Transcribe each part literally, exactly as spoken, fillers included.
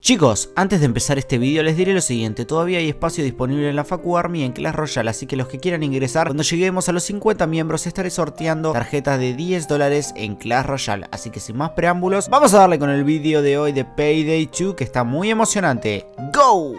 Chicos, antes de empezar este vídeo les diré lo siguiente, todavía hay espacio disponible en la Facu Army en Clash Royale, así que los que quieran ingresar, cuando lleguemos a los cincuenta miembros estaré sorteando tarjetas de diez dólares en Clash Royale, así que sin más preámbulos, vamos a darle con el vídeo de hoy de Payday dos que está muy emocionante. ¡Go!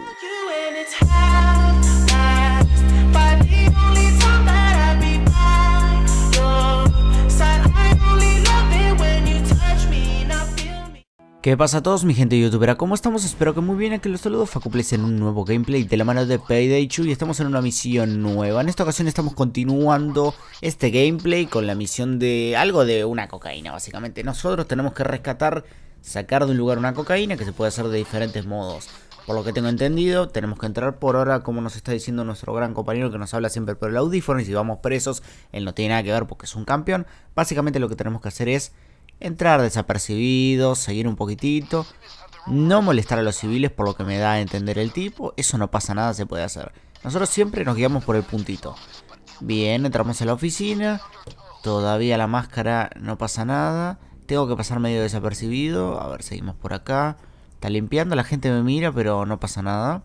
¿Qué pasa a todos mi gente youtubera? ¿Cómo estamos? Espero que muy bien, aquí los saludo FacuPlays en un nuevo gameplay de la mano de Payday dos y estamos en una misión nueva. En esta ocasión estamos continuando este gameplay con la misión de algo de una cocaína básicamente. Nosotros tenemos que rescatar, sacar de un lugar una cocaína que se puede hacer de diferentes modos. Por lo que tengo entendido, tenemos que entrar por ahora, como nos está diciendo nuestro gran compañero que nos habla siempre por el audífono, y si vamos presos, él no tiene nada que ver porque es un campeón. Básicamente lo que tenemos que hacer es entrar desapercibidos, seguir un poquitito, no molestar a los civiles por lo que me da a entender el tipo. Eso no pasa nada, se puede hacer. Nosotros siempre nos guiamos por el puntito. Bien, entramos a la oficina. Todavía la máscara no pasa nada. Tengo que pasar medio desapercibido. A ver, seguimos por acá. Está limpiando, la gente me mira, pero no pasa nada.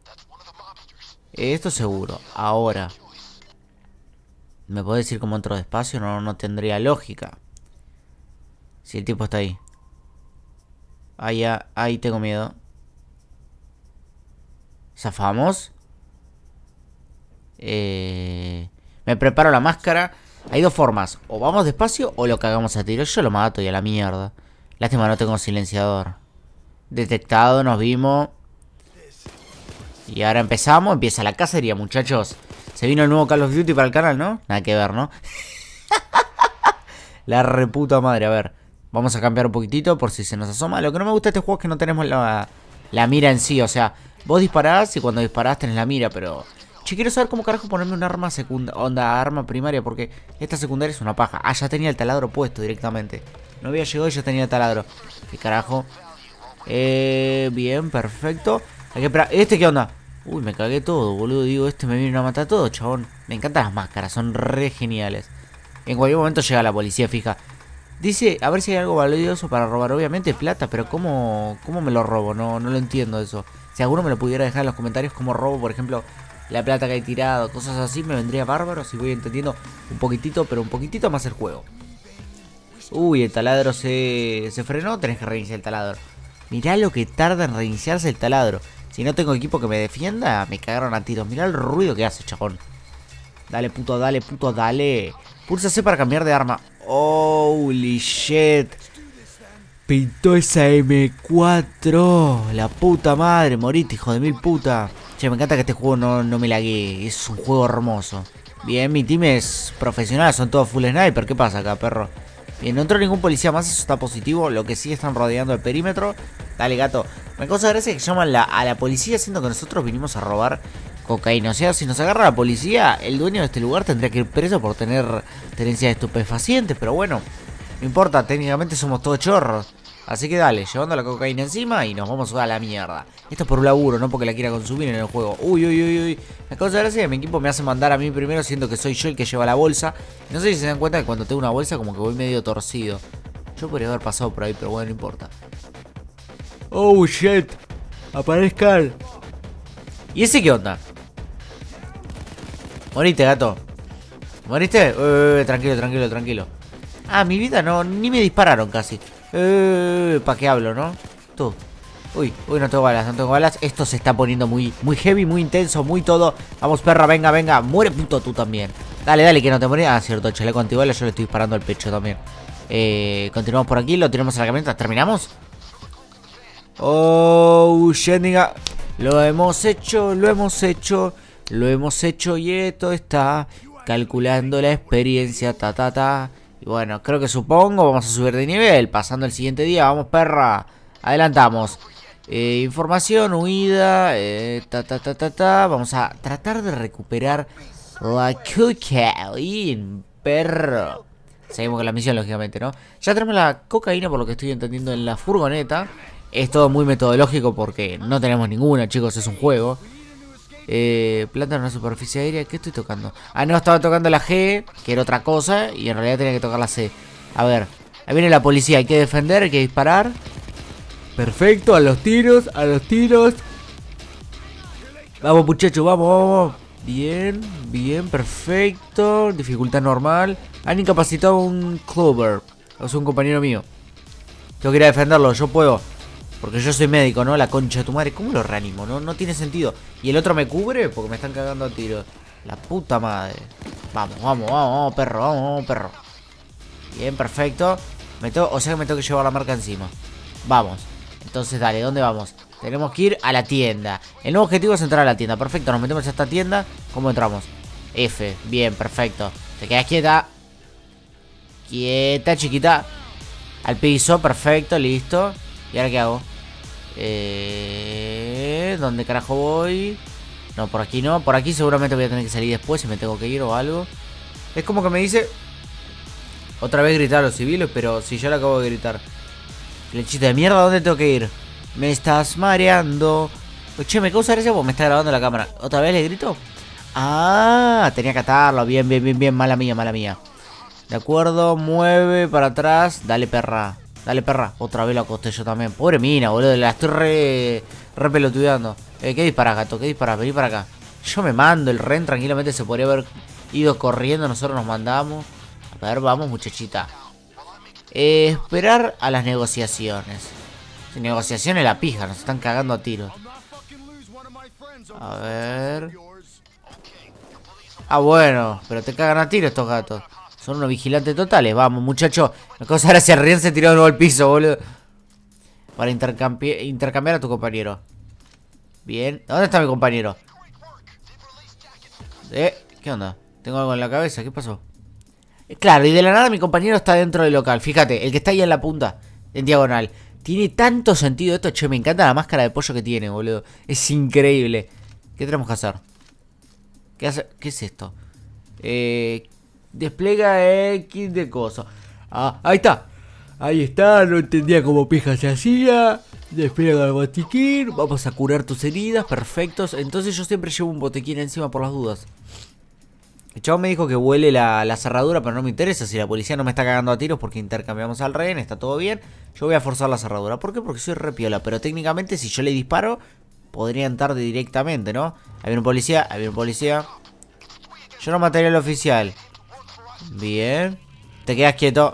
Esto seguro. Ahora, ¿me puede decir cómo entro despacio? No, no tendría lógica. Si el tipo está ahí. Ahí, ya, ahí tengo miedo. ¿Zafamos? Eh, me preparo la máscara. Hay dos formas. O vamos despacio o lo cagamos a tiro. Yo lo mato y a la mierda. Lástima no tengo silenciador. Detectado, nos vimos. Y ahora empezamos. Empieza la cacería, muchachos. Se vino el nuevo Call of Duty para el canal, ¿no? Nada que ver, ¿no? La reputa madre, a ver. Vamos a cambiar un poquitito por si se nos asoma. Lo que no me gusta de este juego es que no tenemos la, la mira en sí. O sea, vos disparás y cuando disparás tenés la mira, pero... Che, quiero saber cómo carajo ponerme un arma secundaria, onda, arma primaria, porque esta secundaria es una paja. Ah, ya tenía el taladro puesto directamente. No había llegado y ya tenía el taladro. ¿Qué carajo? Eh, bien, perfecto. Hay que esperar. ¿Este qué onda? Uy, me cagué todo, boludo. Digo, este me viene a matar todo, chabón. Me encantan las máscaras, son re geniales. En cualquier momento llega la policía, fija. Dice, a ver si hay algo valioso para robar. Obviamente plata, pero ¿cómo, cómo me lo robo? No, no lo entiendo eso. Si alguno me lo pudiera dejar en los comentarios cómo robo, por ejemplo, la plata que hay tirado, cosas así, me vendría bárbaro si voy entendiendo un poquitito, pero un poquitito más el juego. Uy, el taladro se, se frenó, tenés que reiniciar el taladro. Mirá lo que tarda en reiniciarse el taladro. Si no tengo equipo que me defienda, me cagaron a tiros. Mirá el ruido que hace, chabón. Dale, puto, dale, puto, dale. Pulsa C para cambiar de arma. Holy shit. Pintó esa eme cuatro. La puta madre, morite, hijo de mil puta. Che, me encanta que este juego no, no me laguee. Es un juego hermoso. Bien, mi team es profesional, son todos full sniper. ¿Qué pasa acá, perro? Bien, no entró ningún policía más, eso está positivo. Lo que sí están rodeando el perímetro. Dale, gato. Me causa gracia que llaman la, a la policía, siendo que nosotros vinimos a robar cocaína. O sea, si nos agarra la policía, el dueño de este lugar tendría que ir preso por tener tenencia de estupefacientes. Pero bueno, no importa, técnicamente somos todos chorros. Así que dale, llevando la cocaína encima y nos vamos a la mierda. Esto es por un laburo, no porque la quiera consumir en el juego. Uy, uy, uy, uy. Me causa gracia que mi equipo me hace mandar a mí primero, siendo que soy yo el que lleva la bolsa. No sé si se dan cuenta que cuando tengo una bolsa como que voy medio torcido. Yo podría haber pasado por ahí, pero bueno, no importa. Oh, shit. Aparezcan. ¿Y ese qué onda? Moriste, gato. ¿Moriste? Eh, tranquilo, tranquilo, tranquilo. Ah, mi vida no, ni me dispararon casi. Eh, ¿para qué hablo, no? Tú. Uy, uy, no tengo balas, no tengo balas. Esto se está poniendo muy, muy heavy, muy intenso, muy todo. Vamos, perra, venga, venga. Muere, puto, tú también. Dale, dale, que no te morí. Ah, cierto, chaleco antibalas, yo le estoy disparando al pecho también. Eh, continuamos por aquí, lo tiramos a la camioneta. ¿Terminamos? Oh, shit, nigga. Lo hemos hecho, lo hemos hecho. Lo hemos hecho y esto está calculando la experiencia, ta, ta, ta. Y bueno, creo que supongo vamos a subir de nivel. Pasando el siguiente día, vamos, perra. Adelantamos. Eh, información, huida, eh, ta, ta, ta, ta, ta. Vamos a tratar de recuperar la cocaína, perro. Seguimos con la misión, lógicamente, ¿no? Ya tenemos la cocaína, por lo que estoy entendiendo, en la furgoneta. Es todo muy metodológico porque no tenemos ninguna, chicos, es un juego. Eh, planta en una superficie aérea. ¿Qué estoy tocando? Ah, no, estaba tocando la G, que era otra cosa, y en realidad tenía que tocar la C. A ver, ahí viene la policía, hay que defender, hay que disparar. Perfecto, a los tiros, a los tiros. Vamos muchachos, vamos, vamos. Bien, bien, perfecto. Dificultad normal. Han incapacitado a un Clover. O sea, un compañero mío. Tengo que ir a defenderlo, yo puedo. Porque yo soy médico, ¿no? La concha de tu madre. ¿Cómo lo reanimo? No, no tiene sentido. ¿Y el otro me cubre? Porque me están cagando a tiros. La puta madre. Vamos, vamos, vamos, vamos, perro, vamos, vamos, perro. Bien, perfecto. Me tengo, o sea que me tengo que llevar la marca encima. Vamos. Entonces, dale, ¿dónde vamos? Tenemos que ir a la tienda. El nuevo objetivo es entrar a la tienda. Perfecto, nos metemos a esta tienda. ¿Cómo entramos? F, bien, perfecto. Te quedas quieta. Quieta, chiquita. Al piso, perfecto, listo. ¿Y ahora qué hago? Eh, ¿Dónde carajo voy? No, por aquí no. Por aquí seguramente voy a tener que salir después si me tengo que ir o algo. Es como que me dice... Otra vez gritar a los civiles, pero si ya lo acabo de gritar. Flechita de mierda, ¿dónde tengo que ir? Me estás mareando. Che, me causa gracia porque me está grabando la cámara. ¿Otra vez le grito? Ah, tenía que atarlo. Bien, bien, bien, bien. Mala mía, mala mía. De acuerdo, mueve para atrás. Dale, perra. Dale, perra. Otra vez lo acosté yo también. Pobre mina, boludo. La estoy re, re pelotudeando. Eh, ¿qué disparas, gato? ¿Qué disparas? Vení para acá. Yo me mando. El Ren tranquilamente se podría haber ido corriendo. Nosotros nos mandamos. A ver, vamos, muchachita. Eh, esperar a las negociaciones. Negociaciones la pija. Nos están cagando a tiros. A ver. Ah, bueno. Pero te cagan a tiros estos gatos. Son unos vigilantes totales. Vamos, muchachos. Me causa gracia. Rien se tiró de nuevo al piso, boludo. Para intercambi intercambiar a tu compañero. Bien. ¿Dónde está mi compañero? Eh, ¿qué onda? Tengo algo en la cabeza. ¿Qué pasó? Claro, y de la nada mi compañero está dentro del local. Fíjate, el que está ahí en la punta, en diagonal. Tiene tanto sentido esto. Che, me encanta la máscara de pollo que tiene, boludo. Es increíble. ¿Qué tenemos que hacer? ¿Qué, hace? ¿Qué es esto? Eh... Despliega X de coso. Ah, ahí está. Ahí está, no entendía cómo pija se hacía. Despliega el botiquín. Vamos a curar tus heridas, perfectos. Entonces yo siempre llevo un botiquín encima por las dudas. El chavo me dijo que huele la, la cerradura, pero no me interesa. Si la policía no me está cagando a tiros porque intercambiamos al rehén, está todo bien. Yo voy a forzar la cerradura. ¿Por qué? Porque soy re piola. Pero técnicamente si yo le disparo, podría entrar directamente, ¿no? Ahí viene un policía, ahí viene un policía. Yo no mataría al oficial. Bien. Te quedas quieto.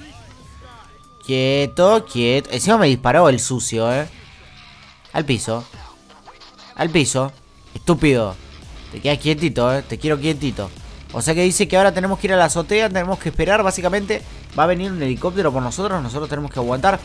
Quieto, quieto. Encima me disparó el sucio, eh. Al piso. Al piso. Estúpido. Te quedas quietito, eh. Te quiero quietito. O sea que dice que ahora tenemos que ir a la azotea. Tenemos que esperar. Básicamente va a venir un helicóptero por nosotros. Nosotros tenemos que aguantar.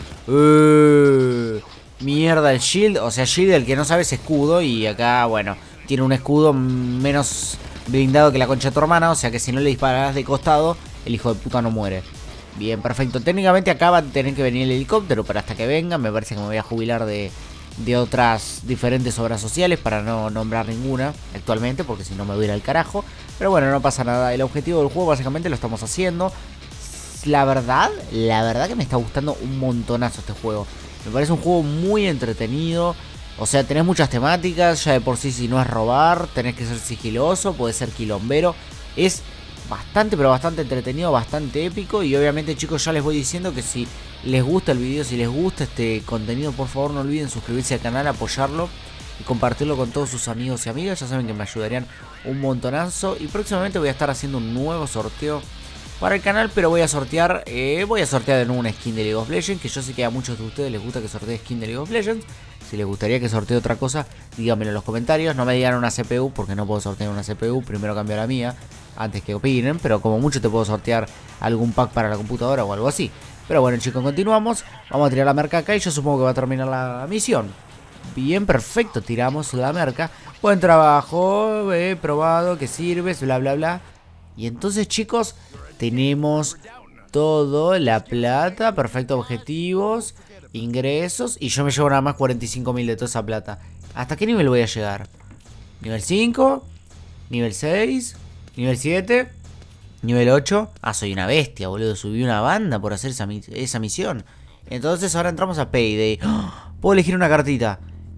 Uh, mierda el shield. O sea, shield, el que no sabe es escudo. Y acá, bueno, tiene un escudo menos blindado que la concha de tu hermana. O sea que si no le disparas de costado, el hijo de puta no muere. Bien, perfecto. Técnicamente acá va a tener que venir el helicóptero. Pero hasta que venga, me parece que me voy a jubilar de... de otras diferentes obras sociales, para no nombrar ninguna actualmente, porque si no me voy a ir al carajo. Pero bueno, no pasa nada. El objetivo del juego básicamente lo estamos haciendo. La verdad, la verdad que me está gustando un montonazo este juego. Me parece un juego muy entretenido. O sea, tenés muchas temáticas. Ya de por sí, si no es robar, tenés que ser sigiloso, podés ser quilombero. Es bastante, pero bastante entretenido, bastante épico. Y obviamente, chicos, ya les voy diciendo que si les gusta el video, si les gusta este contenido, por favor no olviden suscribirse al canal, apoyarlo y compartirlo con todos sus amigos y amigas. Ya saben que me ayudarían un montonazo. Y próximamente voy a estar haciendo un nuevo sorteo para el canal, pero voy a sortear, eh, voy a sortear de nuevo una skin de League of Legends, que yo sé que a muchos de ustedes les gusta que sortee skin de League of Legends. Si les gustaría que sortee otra cosa, díganmelo en los comentarios. No me digan una C P U, porque no puedo sortear una C P U. Primero cambio la mía, antes que opinen. Pero como mucho te puedo sortear algún pack para la computadora o algo así. Pero bueno, chicos, continuamos. Vamos a tirar la merca acá y yo supongo que va a terminar la misión. Bien, perfecto, tiramos la merca. Buen trabajo, he probado que sirves, bla, bla, bla. Y entonces, chicos, tenemos todo, la plata, perfecto, objetivos, ingresos. Y yo me llevo nada más cuarenta y cinco mil de toda esa plata. ¿Hasta qué nivel voy a llegar? ¿Nivel cinco? ¿Nivel seis? ¿Nivel siete? ¿Nivel ocho? Ah, soy una bestia, boludo. Subí una banda por hacer esa, esa misión. Entonces ahora entramos a Payday. ¡Oh! Puedo elegir una cartita.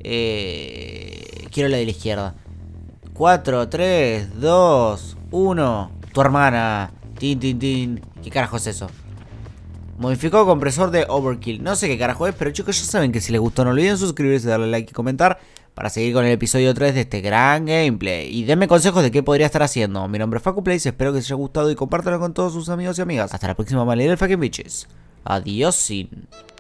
Eh, quiero la de la izquierda. cuatro, tres, dos, uno. Tu hermana. Tin, tin, tin. ¿Qué carajo es eso? Modificado compresor de Overkill. No sé qué carajo es, pero chicos, ya saben que si les gustó no olviden suscribirse, darle like y comentar para seguir con el episodio tres de este gran gameplay. Y denme consejos de qué podría estar haciendo. Mi nombre es FacuPlays, espero que les haya gustado y compártanlo con todos sus amigos y amigas. Hasta la próxima, my little fucking bitches. Adiós sin...